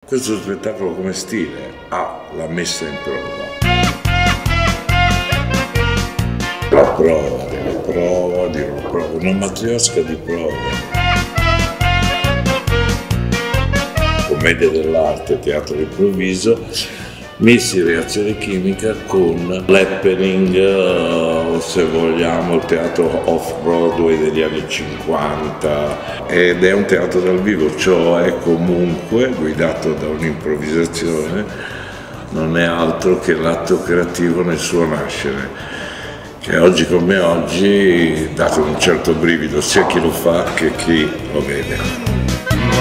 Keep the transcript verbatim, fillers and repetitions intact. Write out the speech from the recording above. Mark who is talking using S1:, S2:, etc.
S1: Questo spettacolo come stile ha la messa in prova. La prova, di una prova, di una prova, una matriosca di prove. Commedia dell'arte, teatro improvviso, messi in reazione chimica con l'happening, uh, se vogliamo, il teatro off-Broadway degli anni cinquanta, ed è un teatro dal vivo, cioè comunque guidato da un'improvvisazione, non è altro che l'atto creativo nel suo nascere, che oggi come oggi dà un certo brivido sia chi lo fa che chi lo vede.